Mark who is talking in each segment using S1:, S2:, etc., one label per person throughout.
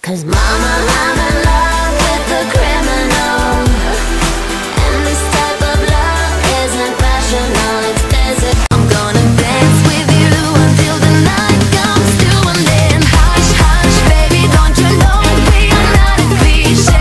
S1: 'Cause mama, I'm in love with a criminal, and this type of love isn't rational, it's physical. I'm gonna dance with you until the night comes to an end. Hush, hush, baby, don't you know we are not a cliche?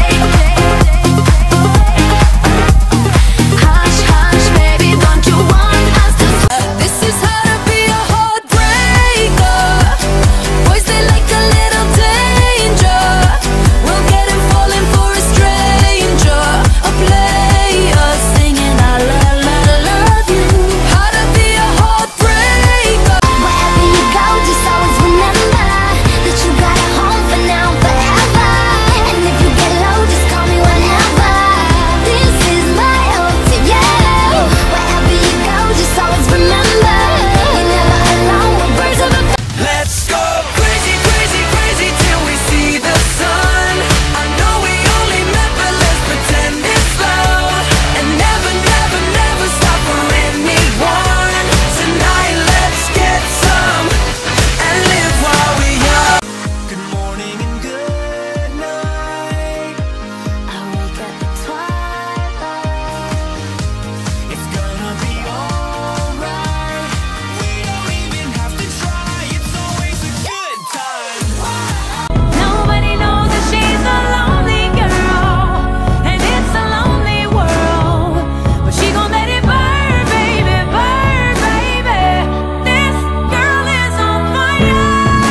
S1: Hush, hush, baby, don't you want us to? This is how to be a heartbreaker. Boys, they like a little danger. We'll get him falling for a stranger, a player singing I love you. How to be a heartbreaker. Wherever you go, just always remember that you got a home for now, forever. And if you get low, just call me whenever. This is my ode to you. Wherever you go, just always remember you're never alone. We're birds of a
S2: Let's go crazy, crazy, crazy till we see the sun. I know we only met, but let's pretend it's love. And never, never, never stop for anyone. Tonight let's get some and live while we young. Good morning and good night.
S1: I wake up at twilight.
S2: It's gonna be alright. We don't even have to try. It's always a good time.
S3: Nobody knows that she's a lonely girl, and it's a lonely world. But she gon' let it burn, baby, burn, baby. This girl is on fire.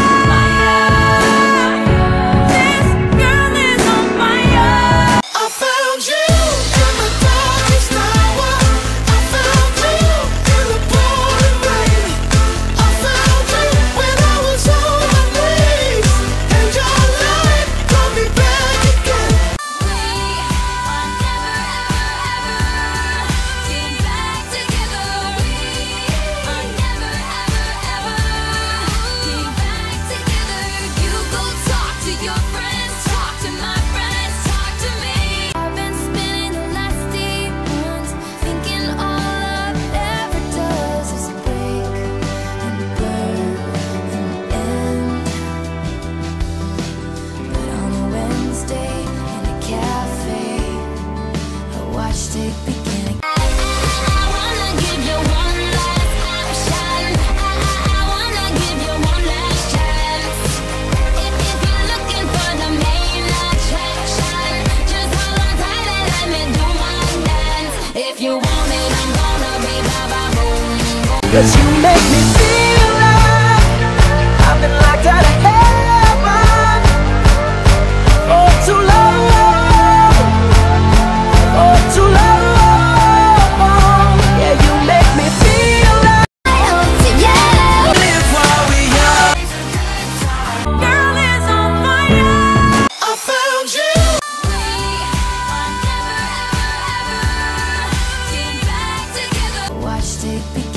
S3: This girl is on fire.
S2: I found you in the darkest hour. I found you in the pouring rain. I found you when I was on my knees, and your light brought me back again.
S1: We are never, ever, ever getting back together. We are never, ever, ever getting back together. You go talk to your friends, talk to my friends, talk to me. I've been spending the last deep months thinking all love ever does is break and burn and end. But on a Wednesday in a cafe, I watched it begin. I wanna give you one last option. I wanna give you one last chance. If you're looking for the main attraction, just hold on tight and let me do my dance. If you want it, I'm gonna be ba-ba-boom.
S2: 'Cause you make me feel like I've been locked out of heaven for too long, for too long. Yeah, you make me feel like
S1: I hope to you.
S2: live while we young.
S3: Girl is on fire.
S2: I found you.
S1: We are never, ever, ever getting back together. Watched it begin.